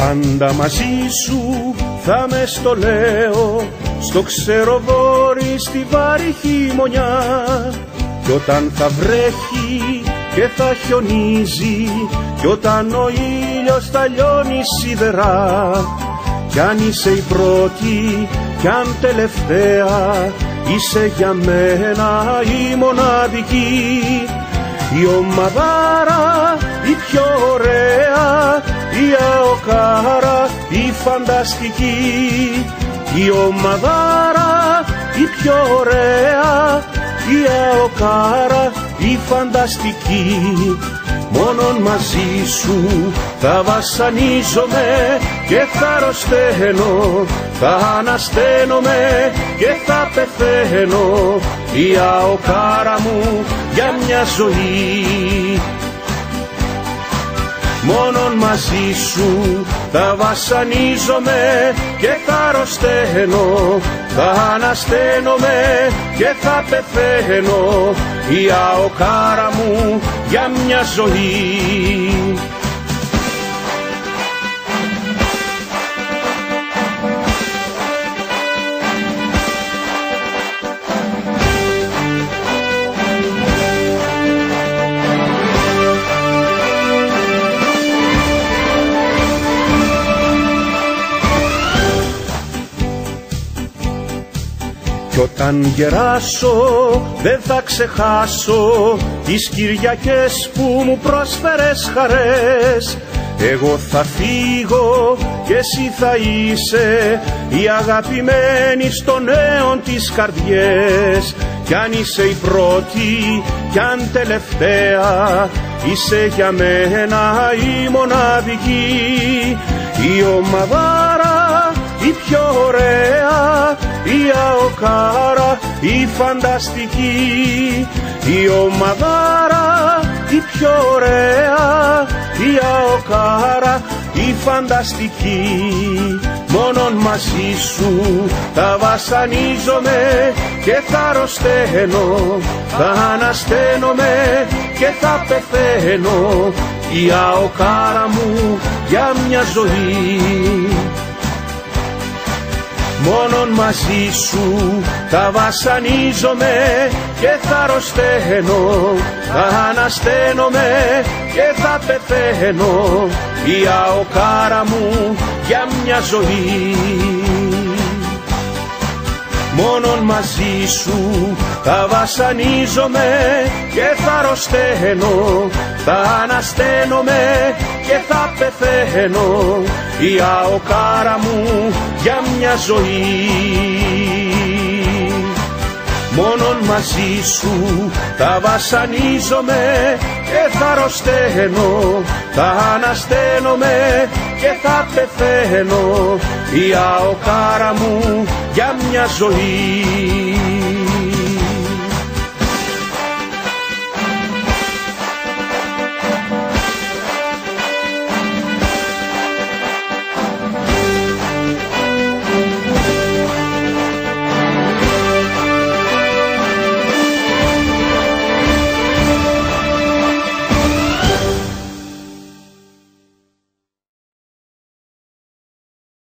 Πάντα μαζί σου θα με στο λέω, στο ξεροβόρι στη βάρη χειμωνιά. Κι όταν θα βρέχει και θα χιονίζει, κι όταν ο ήλιος θα λιώνει σίδερα, κι αν είσαι η πρώτη κι αν τελευταία, είσαι για μένα η μοναδική. Η ομαδάρα η πιο ωραία, η αοκάρα η φανταστική. Η ομαδάρα η πιο ωραία, η αοκάρα η φανταστική. Μόνον μαζί σου θα βασανίζομαι και θα αρρωσταίνω, θα ανασταίνομαι και θα πεθαίνω. Η αοκάρα μου για μια ζωή. Μόνον μαζί σου θα βασανίζομαι και θα αρρωσταίνω, θα ανασταίνομαι και θα πεθαίνω. Η αοκάρα μου για μια ζωή. Κι όταν γεράσω δεν θα ξεχάσω τις Κυριακές που μου πρόσφερες χαρές. Εγώ θα φύγω και εσύ θα είσαι η αγαπημένη στον αίον τις καρδιές. Κι αν είσαι η πρώτη κι αν τελευταία, είσαι για μένα η μοναδική. Η ομαδάρα η πιο ωραία, η αοκάρα η φανταστική. Η ομαδάρα η πιο ωραία, η αοκάρα η φανταστική. Μόνον μαζί σου θα βασανίζομαι και θα αρρωσταίνω, θα ανασταίνομαι και θα πεθαίνω. Η αοκάρα μου για μια ζωή. Μόνον μαζί σου θα βασανίζομαι και θα αρρωσταίνω, θα ανασταίνομαι και θα πεθαίνω. Η αοκάρα μου για μια ζωή. Μόνον μαζί σου θα βασανίζομαι και θα αρρωσταίνω, θα ανασταίνομαι και θα πεθαίνω. Η αοκάρα μου για μια ζωή. Μόνον μαζί σου θα βασανίζομαι και θα αρρωσταίνω, θα ανασταίνομαι και θα πεθαίνω. Η αοκάρα μου για μια ζωή.